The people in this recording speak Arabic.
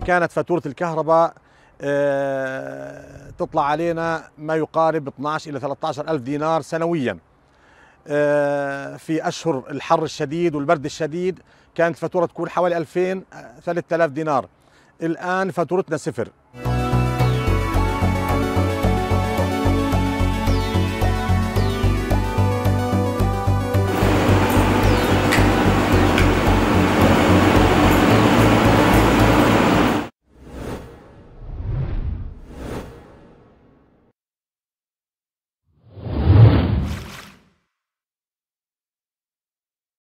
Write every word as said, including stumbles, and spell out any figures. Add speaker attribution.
Speaker 1: كانت فاتورة الكهرباء تطلع علينا ما يقارب اثنعش إلى ثلاثة عشر ألف دينار سنويا. في أشهر الحر الشديد والبرد الشديد كانت فاتورة تكون حوالي ألفين ثلاثة آلاف دينار. الآن فاتورتنا صفر.